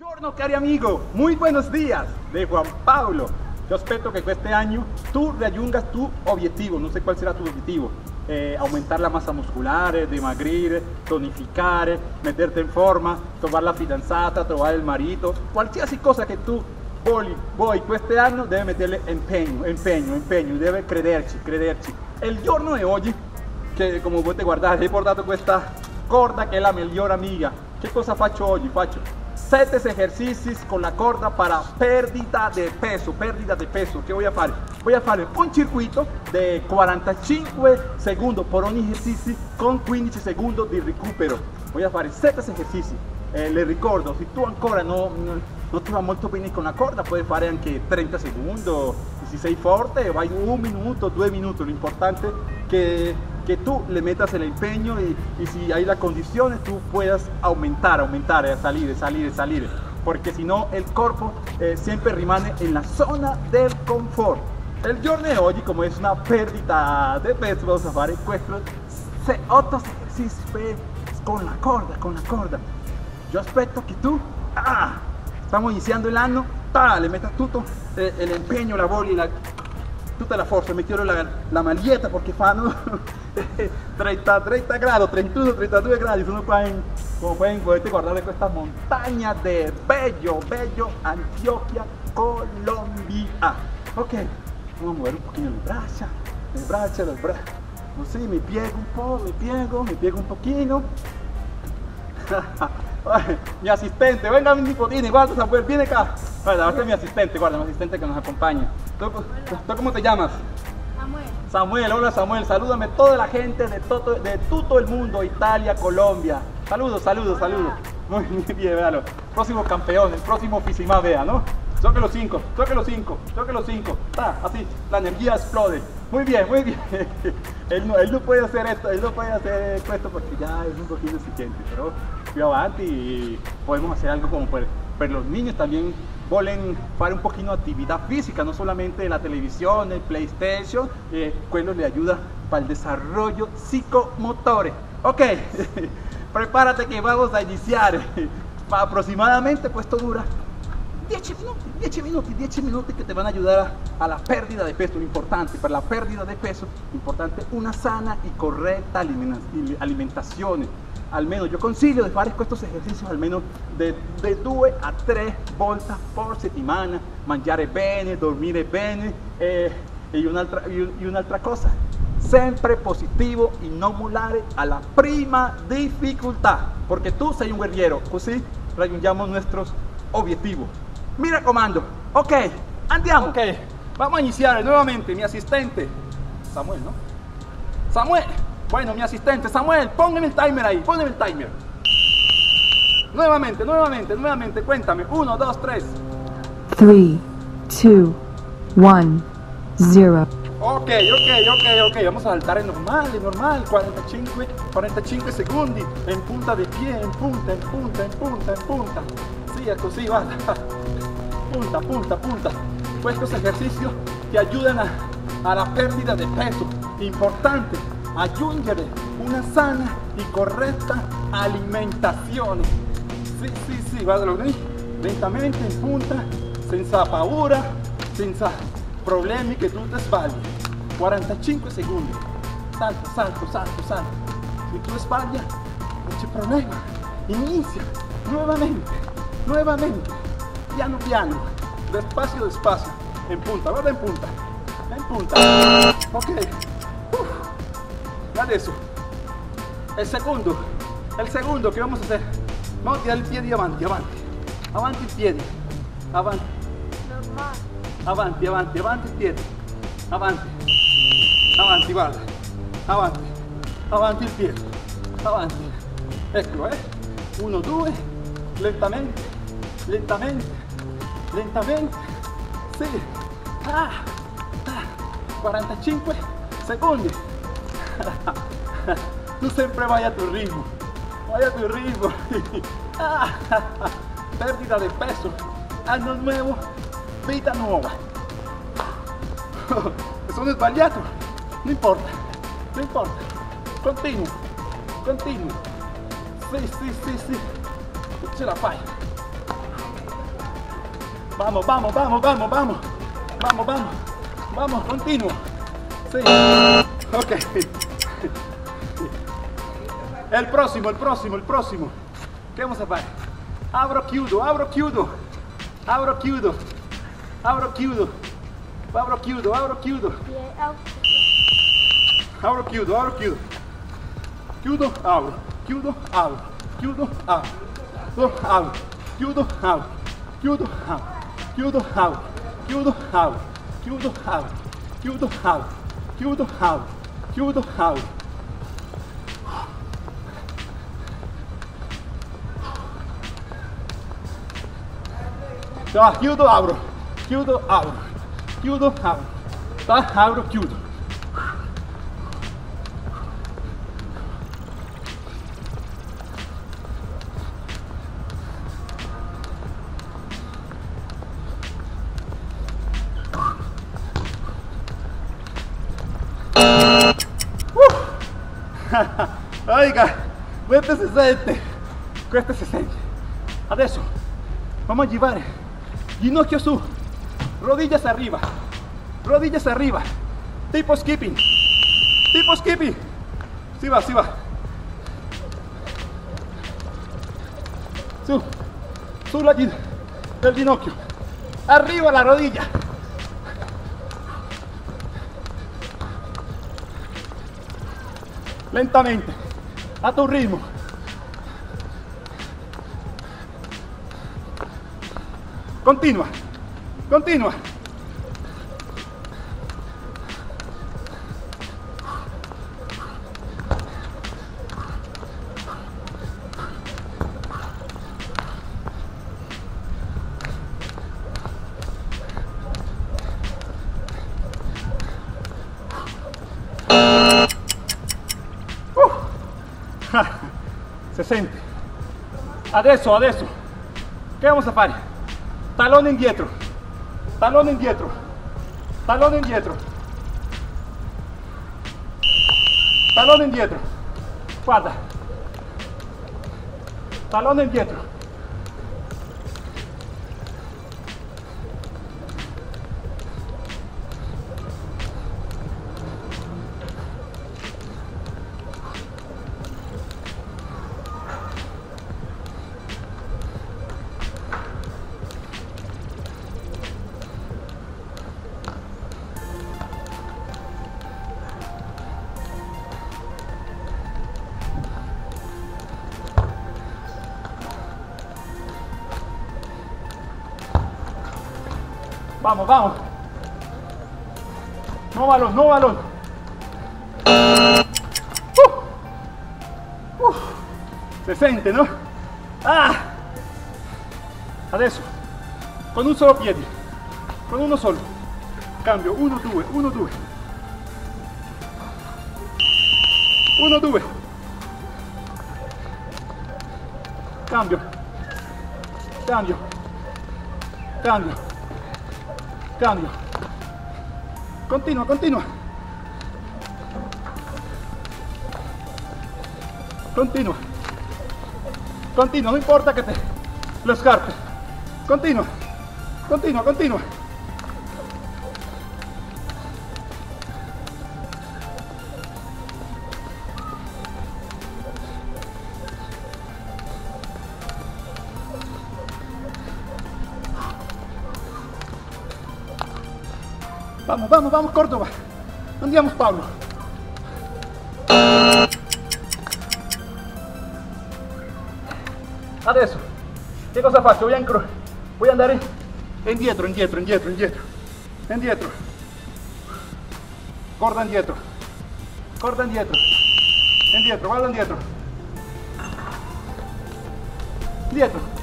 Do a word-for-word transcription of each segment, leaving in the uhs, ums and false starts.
Buongiorno cari amigo, muy buenos días de Juan Pablo. Yo espero que este año tú raggiungas tu objetivo, no sé cuál será tu objetivo. Eh, aumentar la masa muscular, dimagrir, tonificare, meterte in forma, trovar la fidanzata, trovar il marito, qualsiasi cosa che tu vuoi, vuoi questo anno deve metterle impegno, impegno, impegno, deve crederci, crederci. Il giorno di oggi, che come potete guardare, ho portato questa corda che è la migliore amiga. Che cosa faccio oggi? Faccio sette ejercicios con la corda para pérdida de peso, pérdida de peso. ¿Qué voy a hacer? Voy a hacer un circuito de quarantacinque segundos por un ejercicio con quindici segundos di recupero. Voy a hacer sette ejercicios. Eh, le ricordo, se tu ancora no, no, no ti va molto bene con la corda, puoi fare anche trenta segundos. Se sei forte, vai un minuto, due minuti. Lo importante è che que tú le metas el empeño y, y si hay la condición tú puedas aumentar, aumentar, salir, salir, salir, porque si no el cuerpo eh, siempre rimane en la zona del confort. El giorno de hoy, como es una pérdida de peso, vamos a hacer estos otros ejercicios con la corda, con la corda. Yo espero que tú, ah, estamos iniciando el año, ah, le metas todo eh, el empeño, la voglia, la, tutta la forza. Mi quiero la, la maglietta perché fanno treinta, treinta gradi, trentuno, trentadue gradi. Sono qua in, come pueden, potete guardare questa montagna de Bello, Bello, Antioquia, Colombia. Ok, vamos a mover un poquito le braccia, le braccia, le braccia. Così mi piego un po', mi piego, mi piego un pochino. Mi asistente, venga mi nipotini, guarda Samuel, viene acá. Guarda, este es mi asistente, guarda, mi asistente que nos acompaña. ¿Tú, ¿tú cómo te llamas? Samuel. Samuel, hola Samuel, salúdame toda la gente de todo, de todo el mundo, Italia, Colombia. Saludos, saludos, Hola. saludos. Muy, muy bien, véalo. Próximo campeón, el próximo Fisima, vea, ¿no? Toque los cinco, toque los cinco, toque los cinco. Ah, así, la energía explode. Muy bien, muy bien. Él no, él no puede hacer esto, él no puede hacer esto porque ya es un poquito exigente, pero più avanti y podemos hacer algo como para, para los niños también volen fare un poquito de actividad física, no solamente la televisión, el PlayStation, eh, quello le ayuda para el desarrollo psicomotore. Ok, prepárate que vamos a iniciar. Aproximadamente pues esto dura dieci minuti, dieci minuti, dieci minuti che ti vanno a aiutare alla perdita di peso. Importante per la perdita di peso, importante una sana y correcta alimentazione. Almeno yo consiglio di fare questi esercizi almeno de, de due a tre volte por settimana, mangiare bene, dormire bene eh, e un'altra un'altra cosa, sempre positivo y no mollare alla prima difficoltà, perché tu sei un guerriero, così raggiungiamo nuestros objetivos. Mira comando, ok, andiamo. Ok, vamos a iniciar nuevamente. Mi asistente Samuel, ¿no? Samuel, bueno, mi asistente Samuel, póngame el timer ahí, póngame el timer. Nuevamente, nuevamente, nuevamente, cuéntame. Uno, dos, tres. three, two, one, zero. Ok, ok, ok, ok, vamos a saltar en normal, en normal, quarantacinque, quarantacinque secondi, en punta de pie, en punta, en punta, en punta, en punta. Sí, così, guarda, punta, punta, punta. Estos ejercicios te ayudan a, a la pérdida de peso. Importante, aggiungere una sana y correcta alimentación. Sí, sí, sí, guardalo lì, lentamente, in punta, senza paura, senza problemi che tu ti sbagli. quarantacinque secondi, salto, salto, salto, salto. Se tu sbagli, non c'è problema, inizia nuevamente, nuevamente, piano piano, despacio, despacio, en punta, guarda en punta, en punta. Ok, uh. Adesso, el segundo, el segundo que vamos a hacer, vamos a tirar el pie avanti, avanti, avanti il piede, avanti. Normal. Avanti, avanti, avanti il piede, avanti, avanti, guarda, avanti, avanti il piede, avanti, eccolo, eh, uno, due, lentamente, lentamente, lentamente, sì, ah, ah, quarantacinque secondi, tu sempre vai a tu ritmo, vai a tu ritmo, ah, pérdida de peso, anno nuevo, vita nuova. Sono sbagliato, non importa, non importa, continuo, continuo, sì, sì, sì, sì, ce la fai, Vamos, vamos, vamos, vamos, vamos. Vamos, vamos. Vamos, continuo. Sí. Ok. El próximo, el próximo, el próximo. ¿Qué vamos a hacer? Abro chiudo, abro chiudo. Abro chiudo. Abro chiudo. Abro chiudo, abro chiudo. Abro chiudo, abro chiudo. Chiudo, abro. Chiudo, abro. Chiudo, abro. Chiudo, abro. Chiudo, abro. Chiudo, abro. Chiudo, abro. Chiudo, abro. Chiudo, abro. Chiudo, abro. Chiudo, abro. Chiudo, abro. Tá, chiudo, abro. Chiudo, abro. Chiudo, abro. Tá, abro, chiudo. Oiga, questo si sente, questo si sente. Adesso vamos a llevar ginocchio su, rodillas arriba, rodillas arriba, tipo skipping, tipo skipping. Si va, si va. Su, su la gin del ginocchio, arriba la rodilla. Lentamente, a tu ritmo. Continua, continua. Se sente. Adesso, adesso. Che vamos a fare? Talone indietro. Talone indietro. Talone indietro. Talone indietro. Guarda. Talone indietro. Vamos, vamos. No balón, no balón. Uh, uh, se sente, ¿no? Ah. Adesso, con un solo piede, con uno solo. Cambio, uno, due, uno, due. Uno, due. Cambio. Cambio. Cambio. Cambio. Continua, continua. Continua. Continua, no importa que te lo escarpe. Continua. Continua, continua. Vamos, vamos, vamos, Córdoba. Andiamo, Pablo. Adesso, che cosa faccio? Voy a, voy a andare indietro, indietro, indietro, indietro. Indietro. Corda indietro. Corda indietro. Indietro, guarda indietro. Indietro.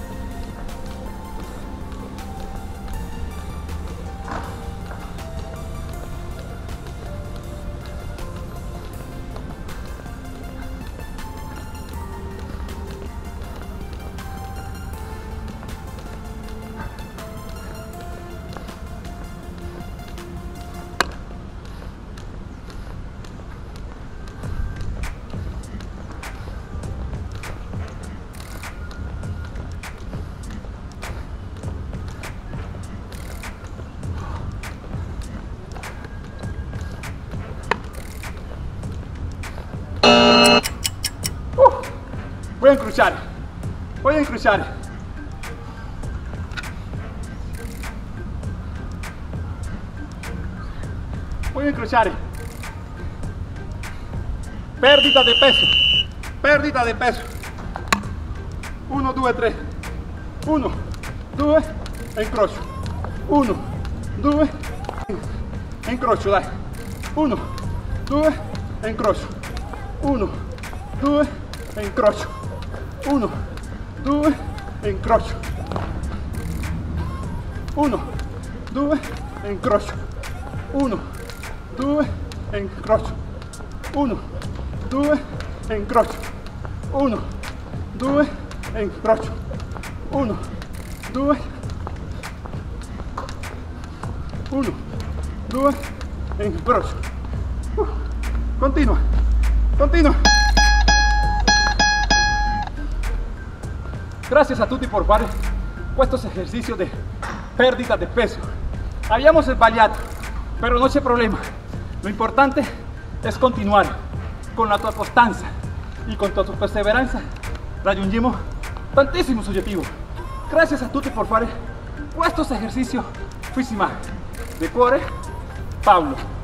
Voy a incrociar. Voy a incrociar. Voy a incrociar. Pérdida de peso. Pérdida de peso. Uno, due, tre. Uno, due, e incrocio. Uno, due, e incrocio, dai. Uno, due, e incrocio. Uno, due, e incrocio. Uno, due, e incrocio. Uno, due, e incrocio. Uno, due, e incrocio. Uno, due, e incrocio. Uno, due, e incrocio. Uno, due, uno, due, e incrocio. Uh, continua, continua. Gracias a tutti por fare estos ejercicios de pérdida de peso. Habíamos sbagliato, pero no c'è problema. Lo importante es continuar con la tua costanza y con tu perseverancia. Raggiungimos tantísimos objetivos. Gracias a tutti por fare estos ejercicios. Fuisima. De cuore, Paolo.